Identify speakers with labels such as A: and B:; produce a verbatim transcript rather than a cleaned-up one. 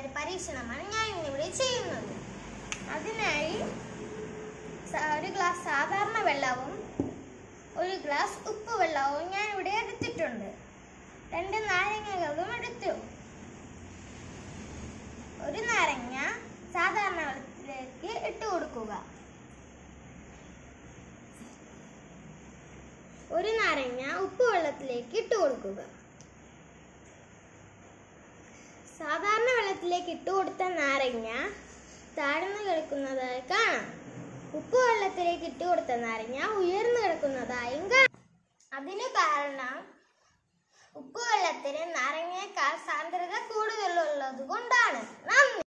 A: ഒരു പരീക്ഷണമാണ് ഞാൻ ഇന്നിവിടെ ചെയ്യുന്നത്. അതിനായി ഒരു ഗ്ലാസ് സാധാരണ വെള്ളവും ഒരു ഗ്ലാസ് ഉപ്പ് വെള്ളവും ഞാൻ ഇവിടെ എടുത്തിട്ടുണ്ട്. രണ്ട് നാരങ്ങകളും എടുത്തു. ഒരു നാരങ്ങ സാധാരണ വെള്ളത്തിലേക്ക് ഇട്ട് കൊടുക്കുക. ഒരു നാരങ്ങ ഉപ്പ് വെള്ളത്തിലേക്ക് ഇട്ട് കൊടുക്കുക. സാധാരണ വെള്ളത്തിലേക്ക് ഇട്ട് കൊടുത്ത നാരങ്ങ താഴ്ന്നു കിടക്കുന്നതായി കാണാം. ഉപ്പ് വെള്ളത്തിലേക്ക് ഇട്ട് കൊടുത്ത നാരങ്ങ ഉയർന്നു കിടക്കുന്നതായും കാണാം. അതിനു കാരണം ഉപ്പ് വെള്ളത്തിന് നാരങ്ങയേക്കാൾ സാന്ദ്രത കൂടുതലുള്ളത് കൊണ്ടാണ്. നന്ദി.